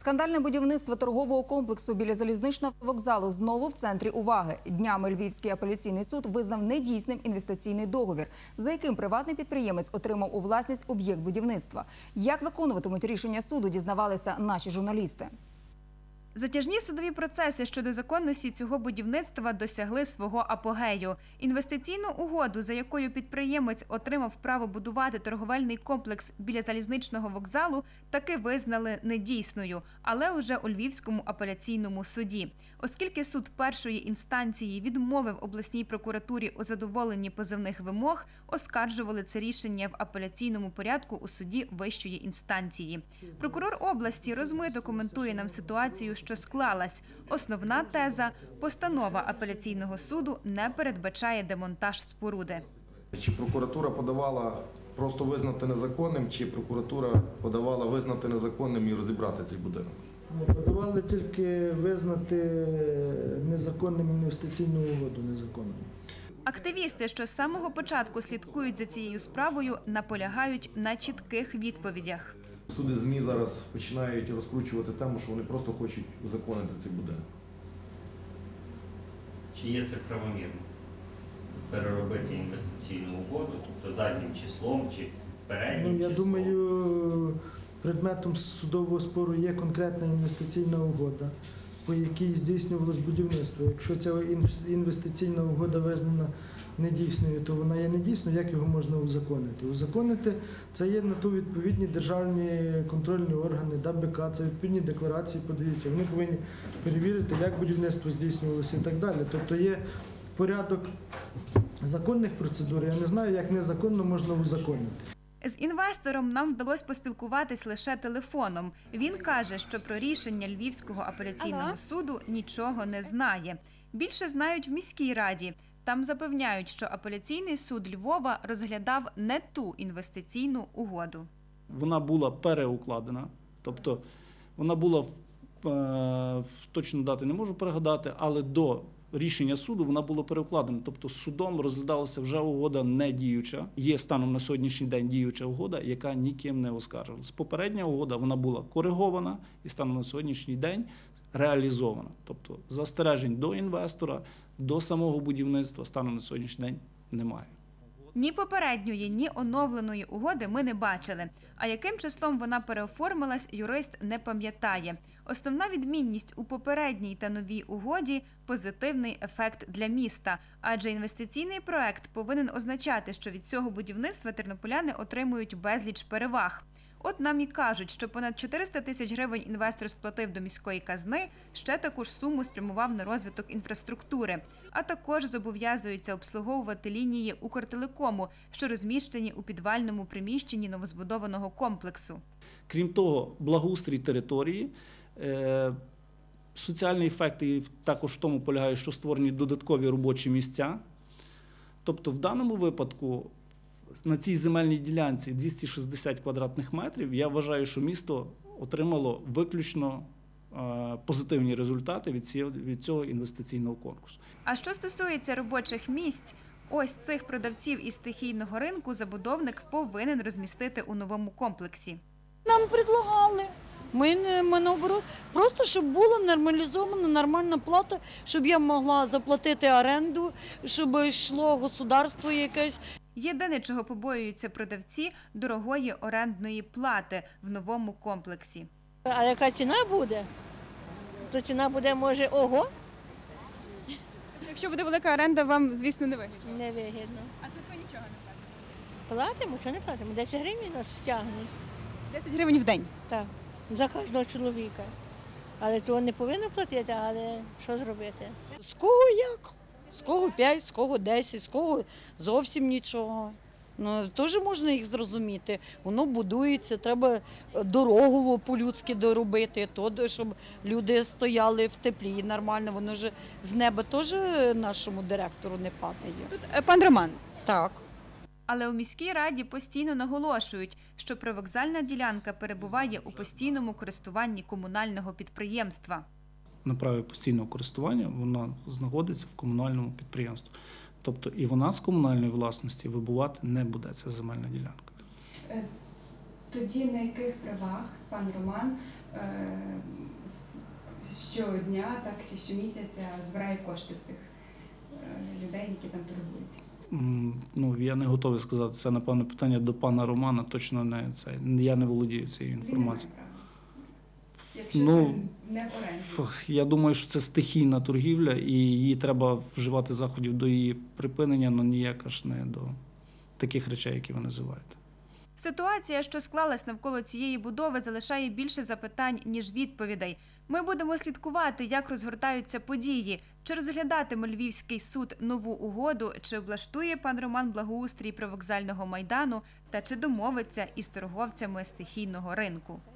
Скандальне будівництво торгового комплексу біля залізничного вокзалу знову в центрі уваги. Днями Львівський апеляційний суд визнав недійсним інвестиційний договір, за яким приватний підприємець отримав у власність об'єкт будівництва. Як виконуватимуть рішення суду, дізнавалися наші журналісти. Затяжні судові процеси щодо законності цього будівництва досягли свого апогею. Інвестиційну угоду, за якою підприємець отримав право будувати торговельний комплекс біля залізничного вокзалу, таки визнали недійсною, але уже у Львівському апеляційному суді. Оскільки суд першої інстанції відмовив обласній прокуратурі у задоволенні позовних вимог, оскаржували це рішення в апеляційному порядку у суді вищої інстанції. Прокурор області розмито коментує нам ситуацію, що склалась. Основна теза – постанова апеляційного суду не передбачає демонтаж споруди. Чи прокуратура подавала просто визнати незаконним, чи прокуратура подавала визнати незаконним і розібрати цей будинок? Подавали тільки визнати незаконним інвестиційну угоду незаконною. Активісти, що з самого початку слідкують за цією справою, наполягають на чітких відповідях. Суди ЗМІ зараз починають розкручувати тему, що вони просто хочуть узаконити цей будинок. Чи є це правомірно? Переробити інвестиційну угоду, тобто заднім числом чи переднім числом? Я думаю, предметом судового спору є конкретна інвестиційна угода, по якій здійснювалось будівництво. Якщо ця інвестиційна угода визнана недійсною, то вона є недійсною, як його можна узаконити? Узаконити – це є на то відповідні державні контрольні органи, ДАБК, це відповідні декларації подаються. Вони повинні перевірити, як будівництво здійснювалося і так далі. Тобто є порядок законних процедур, я не знаю, як незаконно можна узаконити. З інвестором нам вдалося поспілкуватись лише телефоном. Він каже, що про рішення Львівського апеляційного суду нічого не знає. Більше знають в міській раді. Там запевняють, що апеляційний суд Львова розглядав не ту інвестиційну угоду. Вона була переукладена, тобто вона була, точно дати не можу пригадати, але до рішення суду вона була переукладена. Тобто судом розглядалася вже угода не діюча. Є станом на сьогоднішній день діюча угода, яка ніким не оскаржувалась. Попередня угода вона була коригована і станом на сьогоднішній день реалізована. Тобто застережень до інвестора, до самого будівництва станом на сьогоднішній день немає. Ні попередньої, ні оновленої угоди ми не бачили. А яким числом вона переоформилась, юрист не пам'ятає. Основна відмінність у попередній та новій угоді – позитивний ефект для міста. Адже інвестиційний проект повинен означати, що від цього будівництва тернополяни отримують безліч переваг. От нам і кажуть, що понад 400 тисяч гривень інвестор сплатив до міської казни, ще таку ж суму спрямував на розвиток інфраструктури. А також зобов'язуються обслуговувати лінії Укртелекому, що розміщені у підвальному приміщенні новозбудованого комплексу. Крім того, благоустрій території, соціальний ефект також в тому полягає, що створені додаткові робочі місця. Тобто в даному випадку на цій земельній ділянці 260 квадратних метрів, я вважаю, що місто отримало виключно позитивні результати від цього інвестиційного конкурсу. А що стосується робочих місць, ось цих продавців із стихійного ринку забудовник повинен розмістити у новому комплексі. Нам предлагали. Ми наоборот, просто щоб була нормалізована, нормальна плата, щоб я могла заплатити оренду, щоб йшло государство якесь. Єдине, чого побоюються продавці – дорогої орендної плати в новому комплексі. А яка ціна буде? То ціна буде, може, ого? Якщо буде велика оренда, вам, звісно, не вигідно. Не вигідно. А тут ви нічого не платите? Платимо, чого не платимо? 10 гривень нас стягнуть. 10 гривень в день? Так, за кожного чоловіка. Але того не повинно платити, але що зробити? З кого як? З кого 5, з кого 10, з кого зовсім нічого. Ну, теж можна їх зрозуміти. Воно будується, треба дорогу по-людськи доробити, щоб люди стояли в теплі нормально. Воно ж з неба теж нашому директору не падає. Тут пан Роман. Так. Але у міській раді постійно наголошують, що привокзальна ділянка перебуває у постійному користуванні комунального підприємства. На праві постійного користування вона знаходиться в комунальному підприємстві. Тобто і вона з комунальної власності вибувати не буде, ця земельна ділянка. Тоді на яких правах, пан Роман, щодня, так чи щомісяця збирає кошти з цих людей, які там торгують? Ну, я не готовий сказати. Це, напевно, питання до пана Романа. Точно не це. Я не володію цією інформацією. Він не має права. Якщо Ну, це не в оренді. Я думаю, що це стихійна торгівля, і її треба вживати заходів до її припинення, але ніяк аж не до таких речей, які ви називаєте. Ситуація, що склалась навколо цієї будови, залишає більше запитань, ніж відповідей. Ми будемо слідкувати, як розгортаються події. Чи розглядатиме Львівський суд нову угоду, чи облаштує пан Роман благоустрій привокзального майдану, та чи домовиться із торговцями стихійного ринку.